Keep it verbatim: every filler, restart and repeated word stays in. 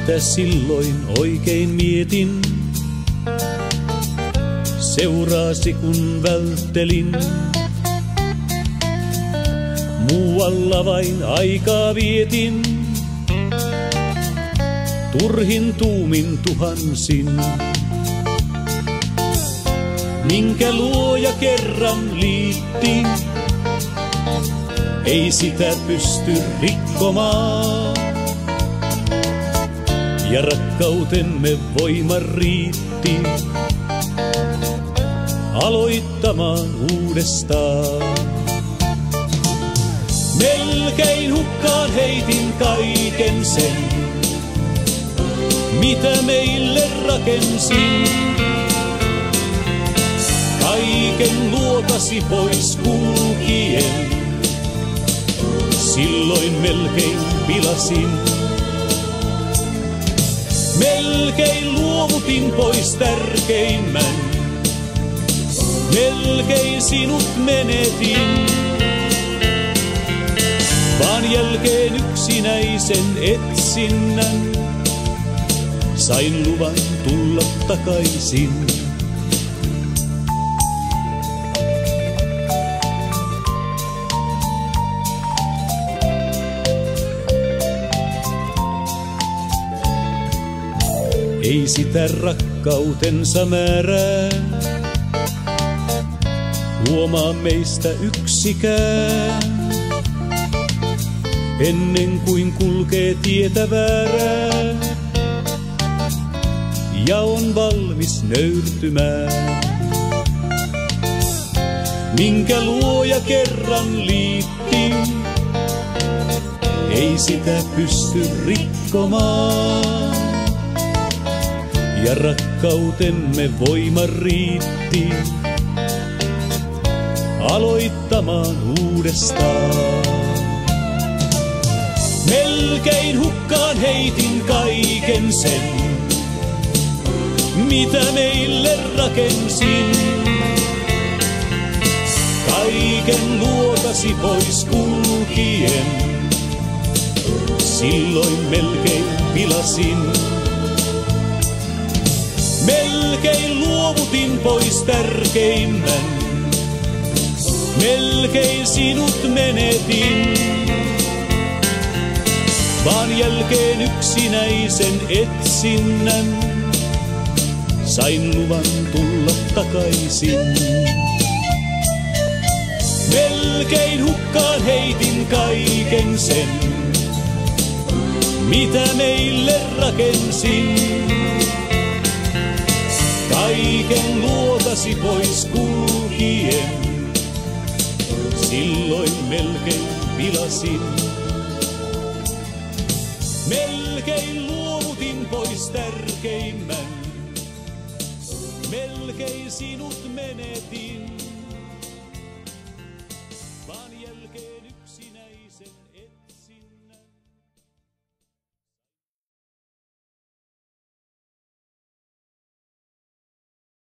mitä silloin oikein mietin, seurasi kun välttelin. Muualla vain aikaa vietin, turhin tuumin tuhansin. Minkä luoja kerran liitti, ei sitä pysty rikkomaan. Ja rakkautemme voima riitti aloittamaan uudestaan. Melkein hukkaan heitin kaiken sen, mitä meille rakensin. Kaiken luotasi pois kulkien, silloin melkein pilasin. Melkein luovutin pois tärkeimmän, melkein sinut menetin. Vaan jälkeen yksinäisen etsinnän, sain luvan tulla takaisin. Ei sitä rakkautensa määrää huomaa meistä yksikään, ennen kuin kulkee tietä väärää ja on valmis nöyrtymään. Minkä luoja kerran liitti, ei sitä pysty rikkomaan. Ja rakkautemme voima riitti aloittamaan uudestaan. Melkein hukkaan heitin kaiken sen, mitä meille rakensin. Kaiken luotasi pois kulkien, silloin melkein pilasin. Melkein luovutin pois tärkeimmän, melkein sinut menetin. Vaan jälkeen yksinäisen etsinnän, sain luvan tulla takaisin. Melkein hukkaan heitin kaiken sen, mitä meille rakensin. Kaiken luotasi pois kulkien, silloin melkein pilasin. Melkein luovutin pois tärkeimmän, melkein sinut menetin.